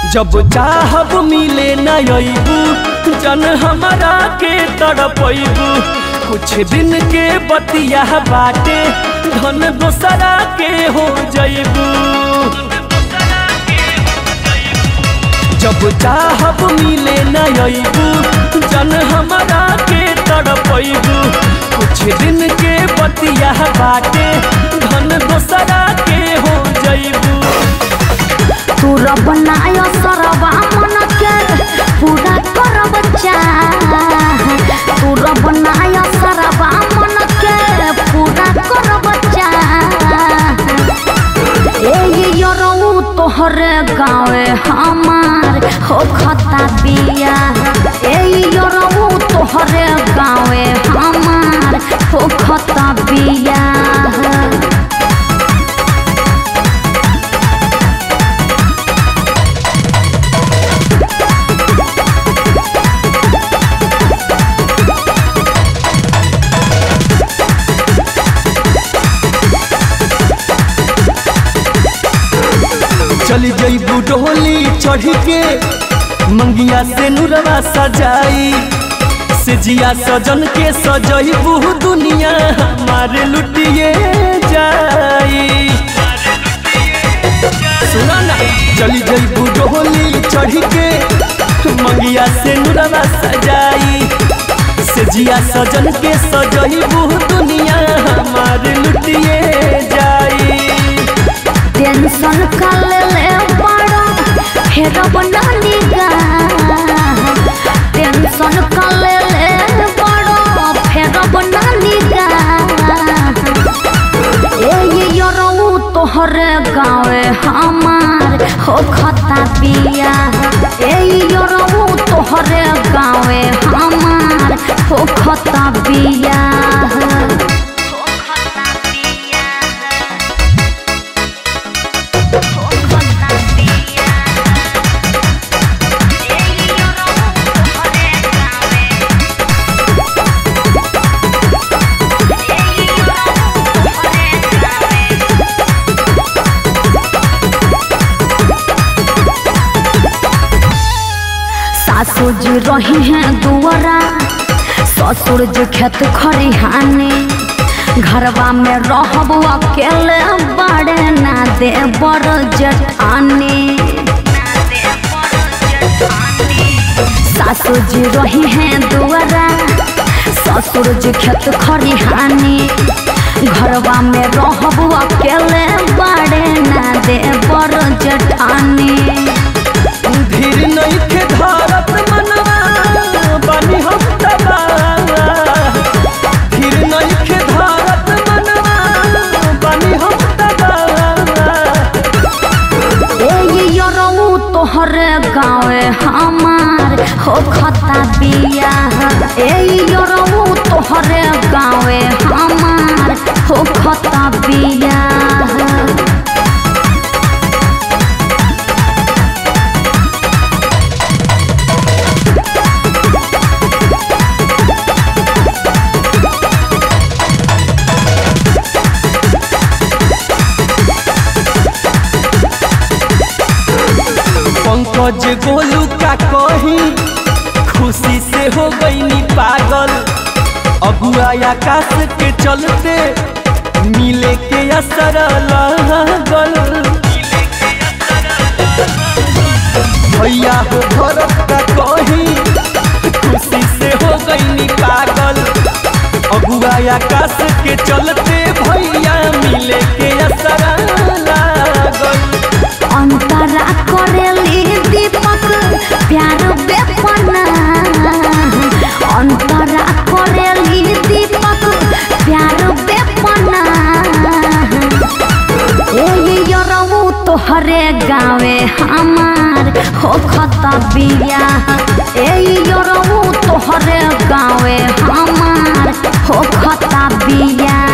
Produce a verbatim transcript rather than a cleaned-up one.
जब चाहब मिले न अइबू जन हमारा के तड़पइबू। कुछ दिन के बतिया बाटे धन दोसरा के हो जइबू। जब चाहब मिले न अइबू जन हमारा के तड़पइबू। कुछ दिन के बतिया बाटे धन दोसरा के हो जइबू। तू रब नाय सरबा मन के पूरा करब चाह। तू रब नाय सरबा मन के पूरा करब चाह। ए यरऊ तोहरे गाँवे हमार हो खता बिया। ए यरऊ तोहरे गाँवे हमार हो खता बिया। चली जइबू डोली चढ़ के मंगिया से नुरवा सजाई। से जिया सजन के सजइबू दुनिया हमारे लुटिए जाई। सुना ना चली जइबू डोली चढ़ के मंगिया से नुरवा सजाई। से जिया सजन के सजइबू दुनिया हमारे लुटिए जाई। टेंशन कर ले बड़ा हेरब ना निगाह। टेंशन कर ले बड़ा हेरब ना निगाह। ए यरऊ तोहरे गाँवे हमार हो खता बिया। ए यरऊ तोहरे गाँवे हमार हो खता बिया। सासुर जी रही हैं दुआरा ससुर जी खेत खरिहाने। घरवा में रहब अकेले बड़े ना दे बड़ जेठानी। सासुर जी रही हैं दुआरा ससुर जी खेत खरिहाने। घरवा में रहब अकेले बड़े ना दे बड़ जेठानी। धीर नहीं के धारत मनवा बानी हम तबा। धीर नहीं के धारत मनवा बानी हम तबा। ए यरऊ तोहरे गाँवे हमार हो खता बिया। ए यरऊ तोहरे गाँवे हमार हो खता बिया। पंकज गोलू का कहीं खुशी से हो गई पागल। अगुआ आकाश के चलते मिले के असर लागल। भैया हो भरत का कहीं खुशी से हो गई पागल। अगुआ आकाश के चलते भैया मिले के असर लागल। अंतरा करेली दीपक प्यार बेपना। अंतरा करेली दीपक प्यार बेपना। ए यरऊ तोहरे गाँवे हमार हो खता बिया। ए यरऊ तोहरे गाँवे हमार हो खता बिया।